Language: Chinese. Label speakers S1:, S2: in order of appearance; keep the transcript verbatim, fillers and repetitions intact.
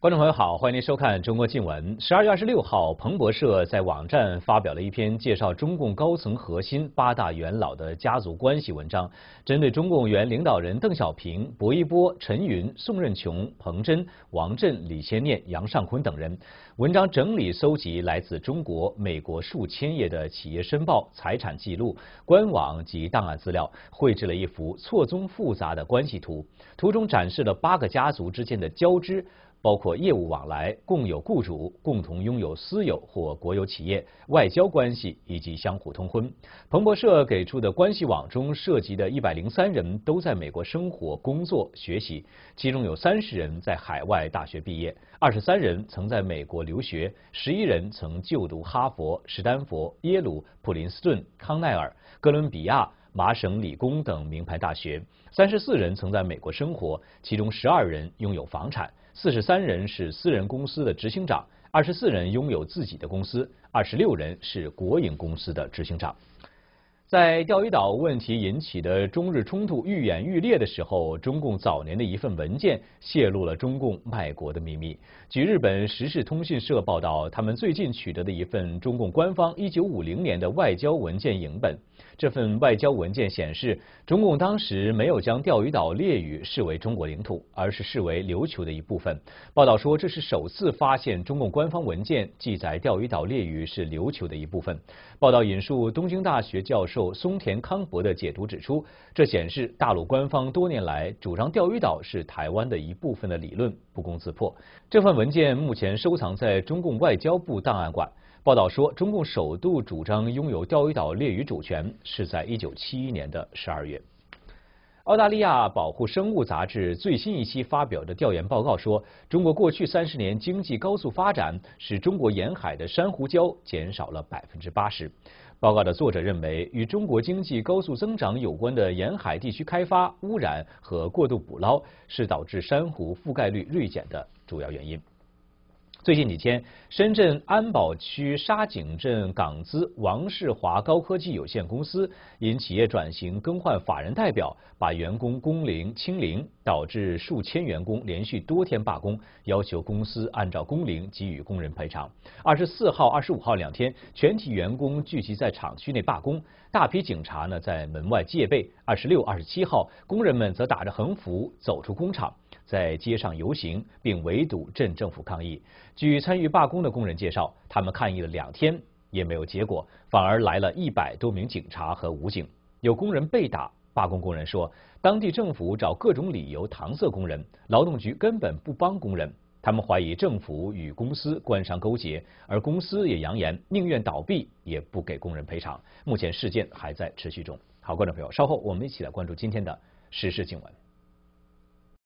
S1: 观众朋友好，欢迎您收看中国近闻。十二月二十六号，彭博社在网站发表了一篇介绍中共高层核心八大元老的家族关系文章，针对中共原领导人邓小平、薄一波、陈云、宋任穷、彭真、王震、李先念、杨尚昆等人。文章整理搜集来自中国、美国数千页的企业申报、财产记录、官网及档案资料，绘制了一幅错综复杂的关系图。图中展示了八个家族之间的交织。包括业务往来、共有雇主、共同拥有私有或国有企业、外交关系以及相互通婚。彭博社给出的关系网中涉及的一百零三人都在美国生活、工作、学习，其中有三十人在海外大学毕业，二十三人曾在美国留学，十一人曾就读哈佛、史丹佛、耶鲁、普林斯顿、康奈尔、哥伦比亚、麻省理工等名牌大学，三十四人曾在美国生活，其中十二人拥有房产。四十三人是私人公司的执行长，二十四人拥有自己的公司，二十六人是国营公司的执行长。在钓鱼岛问题引起的中日冲突愈演愈烈的时候，中共早年的一份文件泄露了中共卖国的秘密。据日本时事通讯社报道，他们最近取得的一份中共官方一九五零年的外交文件影本。这份外交文件显示，中共当时没有将钓鱼岛列屿视为中国领土，而是视为琉球的一部分。报道说，这是首次发现中共官方文件记载钓鱼岛列屿是琉球的一部分。报道引述东京大学教授松田康博的解读指出，这显示大陆官方多年来主张钓鱼岛是台湾的一部分的理论不攻自破。这份文件目前收藏在中共外交部档案馆。报道说，中共首度主张拥有钓鱼岛列屿主权是在一九七一年的十二月。澳大利亚保护生物杂志最新一期发表的调研报告说，中国过去三十年经济高速发展，使中国沿海的珊瑚礁减少了百分之八十。报告的作者认为，与中国经济高速增长有关的沿海地区开发、污染和过度捕捞是导致珊瑚覆盖率锐减的主要原因。最近几天，深圳安保区沙井镇港资王世华高科技有限公司因企业转型更换法人代表，把员工工龄清零，导致数千员工连续多天罢工，要求公司按照工龄给予工人赔偿。二十四号、二十五号两天，全体员工聚集在厂区内罢工，大批警察呢在门外戒备。二十六、二十七号，工人们则打着横幅走出工厂，在街上游行，并围堵镇政府抗议。据参与罢工的工人介绍，他们抗议了两天也没有结果，反而来了一百多名警察和武警。有工人被打，罢工工人说，当地政府找各种理由搪塞工人，劳动局根本不帮工人。他们怀疑政府与公司官商勾结，而公司也扬言宁愿倒闭也不给工人赔偿。目前事件还在持续中。好，观众朋友，稍后我们一起来关注今天的时事新闻。